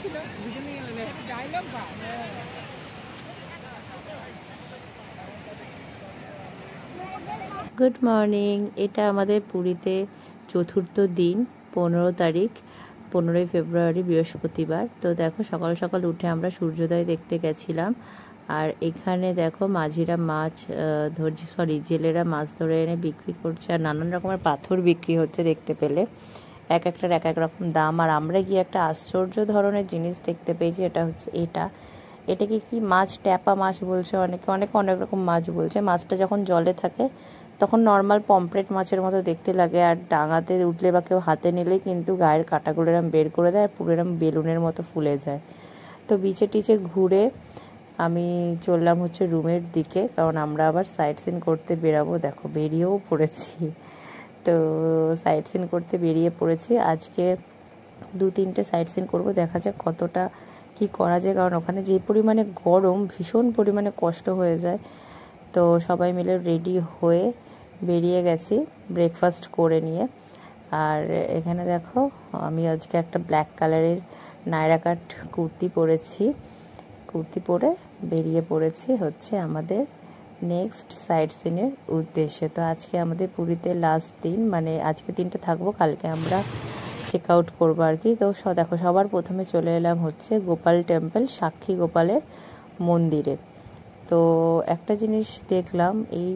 Good morning. এটা আমাদের পুরীতে চতুর্থ দিন, 15 তারিখ, 15ই ফেব্রুয়ারি, বৃহস্পতিবার। তো দেখো সকাল সকাল উঠে আমরা সূর্যোদয় দেখতে গেছিলাম। আর এখানে দেখো মাঝিরা মাছ জেলেরা মাছ ধরে এনে বিক্রি করছে, আর নানান রকমের পাথর বিক্রি হচ্ছে দেখতে পেলে। এক একটার এক এক রকম দাম। আর আমরা গিয়ে একটা আশ্চর্য ধরনের জিনিস দেখতে পেয়েছি, এটা হচ্ছে এটাকে কি মাছ, ট্যাপা মাছ বলছে অনেকে, অনেক রকম মাছ বলছে। মাছটা যখন জলে থাকে তখন নর্মাল পমফ্রেট মাছের মতো দেখতে লাগে, আর ডাঙাতে উঠলে বা কেউ হাতে নিলেই কিন্তু গায়ের কাঁটাগুলো এরম বের করে দেয়, আর পুরো এরম বেলুনের মতো ফুলে যায়। তো বিচে টিচে ঘুরে আমি চললাম হচ্ছে রুমের দিকে, কারণ আমরা আবার সাইট সিন করতে বেরাবো। দেখো বেরিয়েও পড়েছি। তো সাইট সিন করতে বেরিয়ে পড়েছি। আজকে 2-3টে সাইট সিন করবো, দেখা যাক কতটা কি করা যায়, কারণ ওখানে যে পরিমাণে গরম, ভীষণ পরিমাণে কষ্ট হয়ে যায়। তো সবাই মিলে রেডি হয়ে বেরিয়ে গেছি ব্রেকফাস্ট করে নিয়ে। আর এখানে দেখো আমি আজকে একটা ব্ল্যাক কালারের নায়রা কাট কুর্তি পরেছি। কুর্তি পরে বেরিয়ে পড়েছি হচ্ছে আমাদের নেক্সট সাইট সিনের উদ্দেশ্যে। তো আজকে আমাদের পুরীতে লাস্ট দিন, মানে আজকে দিনটা থাকবো, কালকে আমরা চেক আউট করবো আর কি। তো দেখো সবার প্রথমে চলে এলাম হচ্ছে গোপাল টেম্পল, সাক্ষী গোপালের মন্দিরে। তো একটা জিনিস দেখলাম, এই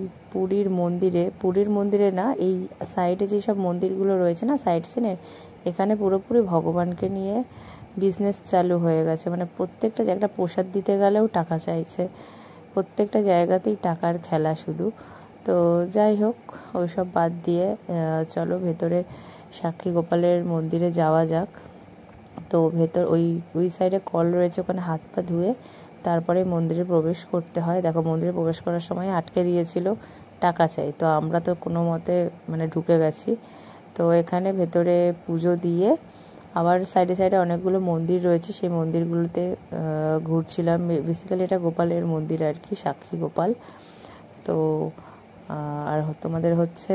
পুরীর মন্দিরে না, এই সাইডে যেসব মন্দিরগুলো রয়েছে না সাইড সিনে, এখানে পুরোপুরি ভগবানকে নিয়ে বিজনেস চালু হয়ে গেছে। মানে প্রত্যেকটা জায়গাটা প্রসাদ দিতে গেলেও টাকা চাইছে, প্রত্যেকটা জায়গাতেই টাকার খেলা শুধু। তো যাই হোক, ওইসব বাদ দিয়ে চলো ভেতরে সাক্ষী গোপালের মন্দিরে যাওয়া যাক। তো ওই সাইডে কল রয়েছে, ওখানে হাত পা ধুয়ে তারপরে মন্দিরে প্রবেশ করতে হয়। দেখো মন্দিরে প্রবেশ করার সময় আটকে দিয়েছিল, টাকা চাই। তো আমরা তো কোনো মতে মানে ঢুকে গেছি। তো এখানে ভেতরে পুজো দিয়ে আবার সাইডে সাইডে অনেকগুলো মন্দির রয়েছে, সেই মন্দিরগুলোতে ঘুরছিলাম। বেসিক্যালি এটা গোপালের মন্দির আর কি, সাক্ষী গোপাল। তো আর তোমাদের হচ্ছে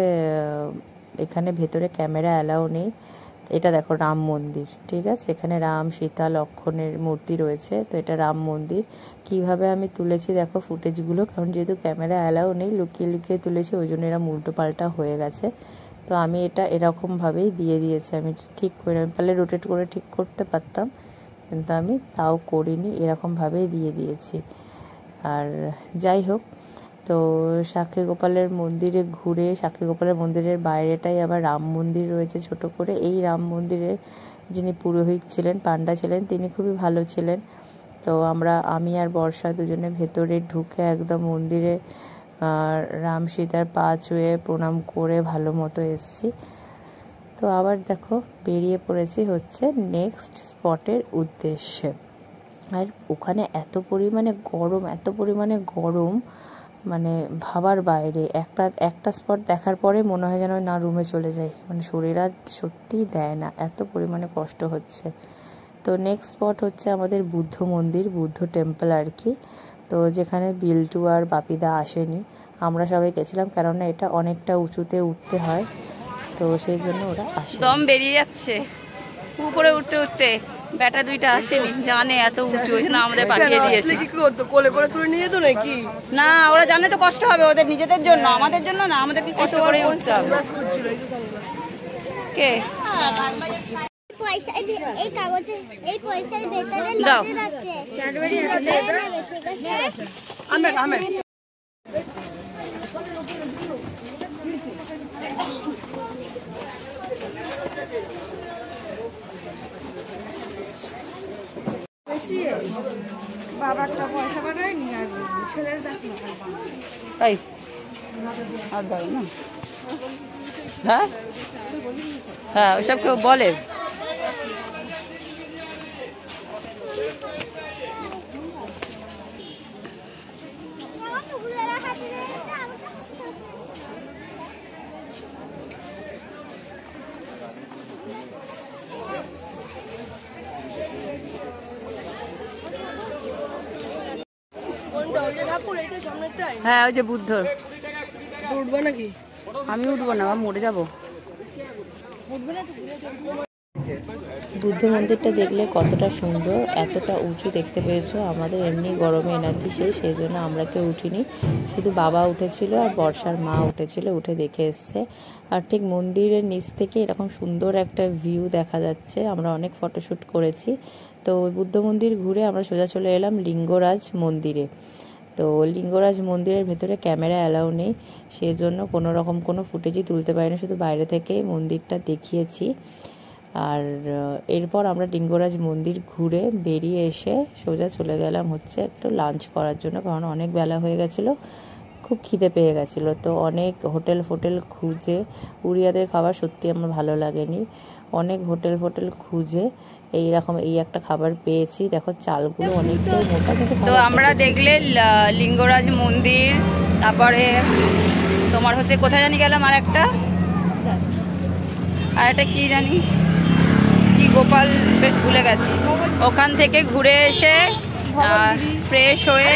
এখানে ভেতরে ক্যামেরা অ্যালাউ নেই। এটা দেখো রাম মন্দির, ঠিক আছে, এখানে রাম, সীতা, লক্ষ্মণের মূর্তি রয়েছে। তো এটা রাম মন্দির। কিভাবে আমি তুলেছি দেখো ফুটেজগুলো, কারণ যেহেতু ক্যামেরা অ্যালাউ নেই, লুকিয়ে লুকিয়ে তুলেছি, ওই জন্য এরা উল্টো পাল্টা হয়ে গেছে। তো আমি এটা এরকমভাবেই দিয়ে দিয়েছি, আমি ঠিক করে, আমি পারলে রোটেট করে ঠিক করতে পারতাম, কিন্তু আমি তাও করিনি, এরকমভাবেই দিয়ে দিয়েছি। আর যাই হোক, তো সাক্ষী গোপালের মন্দিরে ঘুরে, সাক্ষী গোপালের মন্দিরের বাইরেটাই আবার রাম মন্দির রয়েছে ছোট করে। এই রাম মন্দিরের যিনি পুরোহিত ছিলেন, পান্ডা ছিলেন, তিনি খুবই ভালো ছিলেন। তো আমি আর বর্ষা দুজনে ভেতরে ঢুকে একদম মন্দিরে রাম সীতার পা ছুঁয়ে প্রণাম করে ভালো মতো এসছি। তো আবার দেখো বেরিয়ে পড়েছি হচ্ছে নেক্সট স্পটের উদ্দেশ্যে। আর ওখানে এত পরিমাণে গরম, মানে ভাবার বাইরে। একটা স্পট দেখার পরে মনে হয় যেন না রুমে চলে যাই, মানে শরীর আর সত্যিই দেয় না, এত পরিমাণে কষ্ট হচ্ছে। তো নেক্সট স্পট হচ্ছে আমাদের বুদ্ধ মন্দির, বুদ্ধ টেম্পল আর কি। তো যেখানে বিল্টু আর বাপিদা আসেনি, আমরা সবাই গেছিলাম, কেননা এটা অনেকটা উঁচুতে উঠতে হয়, তো সেই জন্য ওরা আসে। দম বেরিয়ে যাচ্ছে উপরে উঠতে উঠতে। ব্যাটা দুইটা আসেনি, জানে এত উঁচু, ওই জন্য আমাদের পাঠিয়ে দিয়েছে। কি করতো, কোলে করে তুলে নিয়ে যেত নাকি? না, ওরা জানে তো কষ্ট হবে ওদের নিজেদের জন্য, আমাদের জন্য না, আমাদের কি কষ্ট করে উঠতে হবে। কে দাও বাবারটা পয়সা পাঠায় নিয়ে আসবে, ছেলের দেখ তাই আর দাও না। হ্যাঁ হ্যাঁ, ওইসব কেউ বলে। হ্যাঁ ওই যে বুদ্ধর। উঠবে নাকি? আমি উঠবো না, মরে যাবো। বুদ্ধ মন্দিরটা দেখলে কতটা সুন্দর, এতটা উঁচু দেখতে পেয়েছো। আমাদের এমনি গরমে এনার্জি শেষ, সেই জন্য আমরা কেউ উঠিনি, শুধু বাবা উঠেছিল আর বর্ষার মা উঠেছিল, উঠে দেখে এসছে। আর ঠিক মন্দিরের নিচ থেকে এরকম সুন্দর একটা ভিউ দেখা যাচ্ছে। আমরা অনেক ফটোশ্যুট করেছি। তো বুদ্ধ মন্দির ঘুরে আমরা সোজা চলে এলাম লিঙ্গরাজ মন্দিরে। তো লিঙ্গরাজ মন্দিরের ভেতরে ক্যামেরা অ্যালাউ নেই, সেই জন্য কোনো রকম কোনো ফুটেজই তুলতে পারিনি, শুধু বাইরে থেকেই মন্দিরটা দেখিয়েছি। আর এরপর আমরা লিঙ্গরাজ মন্দির ঘুরে বেরিয়ে এসে সোজা চলে গেলাম হচ্ছে একটু লাঞ্চ করার জন্য, কারণ অনেক বেলা হয়ে গেছিলো, খুব খিদে পেয়ে গেছিলো। তো অনেক হোটেল খুঁজে, উড়িয়াদের খাবার সত্যি আমার ভালো লাগেনি, অনেক হোটেল খুঁজে এই একটা খাবার পেয়েছি। দেখো চালগুলো অনেকটাই মোটা। তো আমরা দেখলে লিঙ্গরাজ মন্দির, তারপরে তোমার হচ্ছে কোথায় জানি গেলাম আর একটা কি জানি কি গোপাল, বেশ ভুলে গেছি। ওখান থেকে ঘুরে এসে ফ্রেশ হয়ে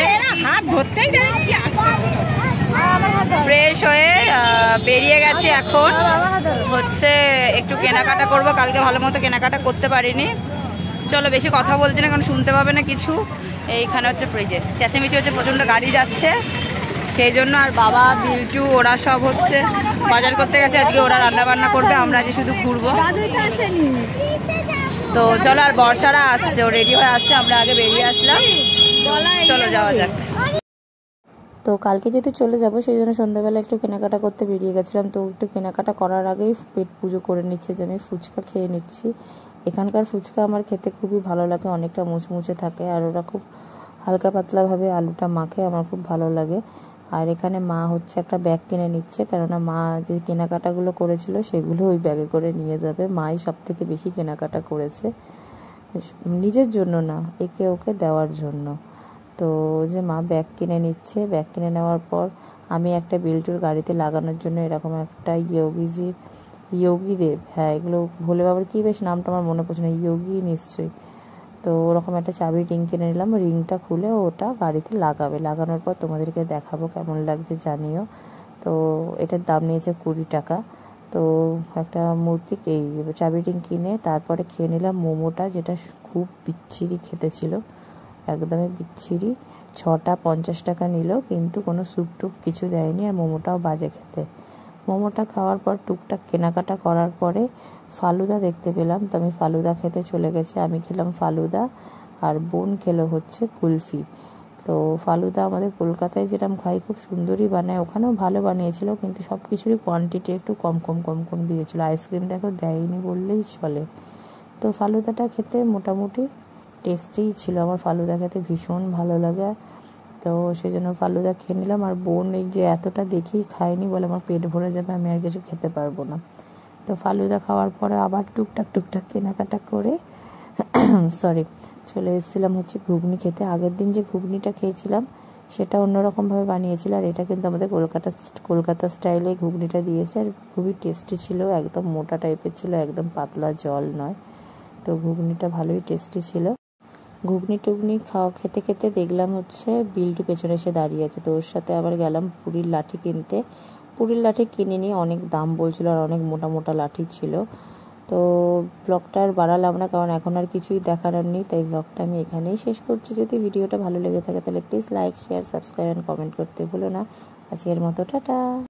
বেরিয়ে গেছি। এখন হচ্ছে একটু কেনাকাটা করব, কালকে ভালো মতো কেনাকাটা করতে পারিনি। চলো বেশি কথা বলছি না, কারণ শুনতে পাবে না কিছু। এইখানে হচ্ছে চেঁচামেচি হচ্ছে, প্রচণ্ড গাড়ি যাচ্ছে সেই জন্য। আর বাবা বিল্টু ওরা সব হচ্ছে বাজার করতে গেছে, আজকে ওরা রান্না বান্না করবে, আমরা আজকে শুধু ঘুরবো। তো চলো, আর বর্ষারা আসছে, ও রেডি হয়ে আসছে, আমরা আগে বেরিয়ে আসলাম, চলো যাওয়া যাক। তো কালকে যেহেতু চলে যাবো, সেই জন্য সন্ধ্যাবেলা একটু কেনাকাটা করতে বেরিয়ে গেছিলাম। তো একটু কেনাকাটা করার আগেই পেট পুজো করে নিচ্ছে যে আমি ফুচকা খেয়ে নিচ্ছি। এখানকার ফুচকা আমার খেতে খুবই ভালো লাগে, অনেকটা মুচমুচে থাকে, আর ওরা খুব হালকা পাতলাভাবে আলুটা মাখে, আমার খুব ভালো লাগে। আর এখানে মা হচ্ছে একটা ব্যাগ কিনে নিচ্ছে, কেননা মা যে কেনাকাটাগুলো করেছিল সেগুলো ওই ব্যাগে করে নিয়ে যাবে। মাই সব থেকে বেশি কেনাকাটা করেছে, নিজের জন্য না, একে ওকে দেওয়ার জন্য। তো যে মা ব্যাগ কিনে নিচ্ছে, ব্যাগ কিনে নেওয়ার পর আমি একটা বিল্টুর গাড়িতে লাগানোর জন্য এরকম একটা যোগীদেব, হ্যাঁ এগুলো ভোলে বাবার কী বেশ নামটা আমার মনে পড়ছে না, যোগী নিশ্চয়ই। তো ওরকম একটা চাবির রিং কিনে নিলাম, রিংটা খুলে ওটা গাড়িতে লাগাবে, লাগানোর পর তোমাদেরকে দেখাবো কেমন লাগছে জানিও। তো এটার দাম নিয়েছে 20 টাকা। তো একটা মূর্তি এই চাবি রিং কিনে তারপরে খেয়ে নিলাম মোমোটা, যেটা খুব বিচ্ছিরি খেতে ছিল, একদমই বিচ্ছিরি। 6টা 50 টাকা নিল, কিন্তু কোনো স্যুপ টুপ কিছু দেয়নি, আর মোমোটাও বাজে খেতে। মোমোটা খাওয়ার পর টুকটাক কেনাকাটা করার পরে ফালুদা দেখতে পেলাম, তো আমি ফালুদা খেতে চলে গেছি। আমি খেলাম ফালুদা, আর বোন খেলো হচ্ছে কুলফি। তো ফালুদা আমাদের কলকাতায় যেরকম খাই খুব সুন্দরই বানায়, ওখানেও ভালো বানিয়েছিল, কিন্তু সব কিছুরই কোয়ান্টিটি একটু কম দিয়েছিল। আইসক্রিম দেখো দেয়নি বললেই চলে। তো ফালুদাটা খেতে মোটামুটি টেস্টিই ছিল, আমার ফালুদা খেতে ভীষণ ভালো লাগে। তো সেই জন্য ফালুদা খেয়ে নিলাম। আর বোন এই যে এতটা দেখি খায়নি, বলে আমার পেট ভরে যাবে, আমি আর কিছু খেতে পারবো না। তো ফালুদা খাওয়ার পরে আবার টুকটাক কেনাকাটা করে চলে এসেছিলাম হচ্ছে ঘুগনি খেতে। আগের দিন যে ঘুগনিটা খেয়েছিলাম সেটা অন্যরকমভাবে বানিয়েছিল, আর এটা কিন্তু আমাদের কলকাতা স্টাইলে ঘুগনিটা দিয়েছে, আর খুবই টেস্টি ছিল, একদম মোটা টাইপের ছিল, একদম পাতলা জল নয়। তো ঘুগনিটা ভালোই টেস্টি ছিল। ঘুগনি টুগনি খেতে দেখলাম হচ্ছে বিল্টু পেছনে এসে দাঁড়িয়ে আছে, তো ওর সাথে আবার গেলাম পুরীর লাঠি কিনতে। পুরীর লাঠি কিনে নিয়ে অনেক দাম বলছিল, আর অনেক মোটা লাঠি ছিল। তো ব্লগটা আর বাড়ালাম না, কারণ এখন আর কিছুই দেখানোর নেই, তাই ব্লগটা আমি এখানেই শেষ করছি। যদি ভিডিওটা ভালো লেগে থাকে তাহলে please like, share, subscribe and comment করতে ভুলো না। আজকের মতো টাটা।